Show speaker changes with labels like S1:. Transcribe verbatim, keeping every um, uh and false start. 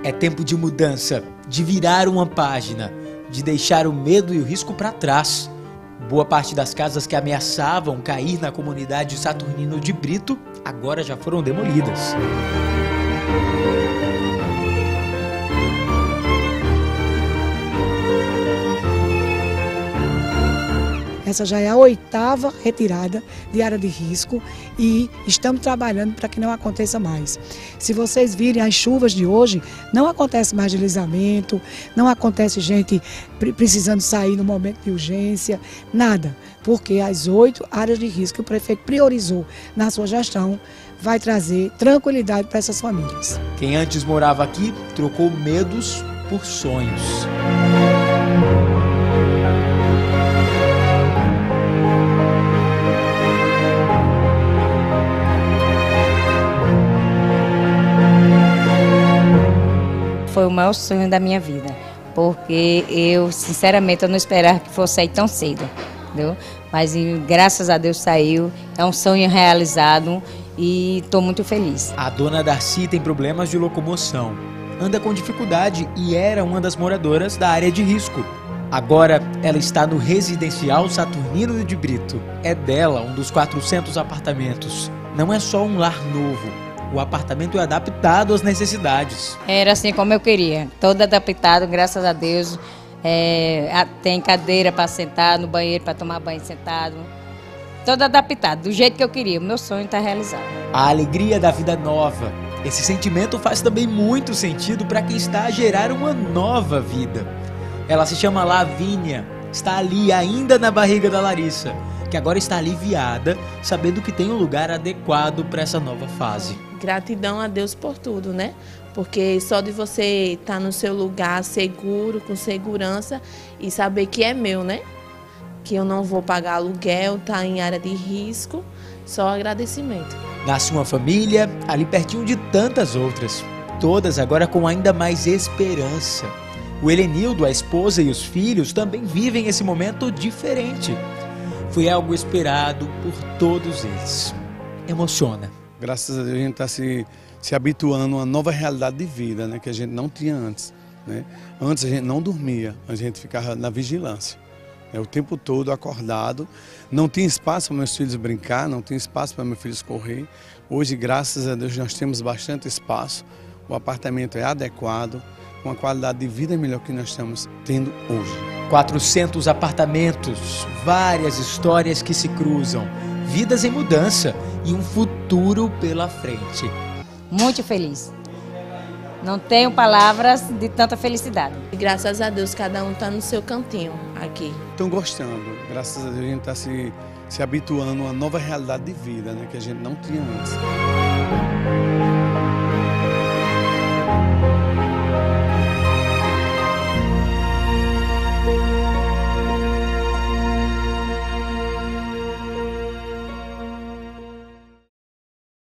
S1: É tempo de mudança, de virar uma página, de deixar o medo e o risco para trás. Boa parte das casas que ameaçavam cair na comunidade Saturnino de Brito agora já foram demolidas.
S2: Essa já é a oitava retirada de área de risco e estamos trabalhando para que não aconteça mais. Se vocês virem as chuvas de hoje, não acontece mais deslizamento, não acontece gente precisando sair no momento de urgência, nada. Porque as oito áreas de risco que o prefeito priorizou na sua gestão vai trazer tranquilidade para essas famílias.
S1: Quem antes morava aqui trocou medos por sonhos.
S3: Foi o maior sonho da minha vida, porque eu, sinceramente, eu não esperava que fosse sair tão cedo, entendeu? Mas graças a Deus saiu, é um sonho realizado e estou muito feliz.
S1: A dona Darcy tem problemas de locomoção, anda com dificuldade e era uma das moradoras da área de risco. Agora ela está no residencial Saturnino de Brito. É dela um dos quatrocentos apartamentos. Não é só um lar novo. O apartamento é adaptado às necessidades.
S3: Era assim como eu queria, todo adaptado, graças a Deus. É, tem cadeira para sentar, no banheiro para tomar banho sentado. Todo adaptado, do jeito que eu queria. O meu sonho está realizado.
S1: A alegria da vida nova. Esse sentimento faz também muito sentido para quem está a gerar uma nova vida. Ela se chama Lavínia, está ali ainda na barriga da Larissa, que agora está aliviada, sabendo que tem um lugar adequado para essa nova fase.
S4: Gratidão a Deus por tudo, né? Porque só de você estar no seu lugar seguro, com segurança e saber que é meu, né? Que eu não vou pagar aluguel, tá em área de risco, só agradecimento.
S1: Nasce uma família ali pertinho de tantas outras, todas agora com ainda mais esperança. O Helenildo, a esposa e os filhos também vivem esse momento diferente. Foi algo esperado por todos eles. Emociona.
S5: Graças a Deus a gente está se, se habituando a uma nova realidade de vida, né, que a gente não tinha antes. Né? Antes a gente não dormia, a gente ficava na vigilância. Né, o tempo todo acordado, não tinha espaço para meus filhos brincar, não tinha espaço para meus filhos correr. Hoje, graças a Deus, nós temos bastante espaço, o apartamento é adequado, com a qualidade de vida melhor que nós estamos tendo hoje.
S1: quatrocentos apartamentos, várias histórias que se cruzam, vidas em mudança e um futuro pela frente.
S3: Muito feliz. Não tenho palavras de tanta felicidade.
S4: Graças a Deus, cada um está no seu cantinho aqui.
S5: Estão gostando. Graças a Deus, a gente está se, se habituando a uma nova realidade de vida, né, que a gente não tinha antes.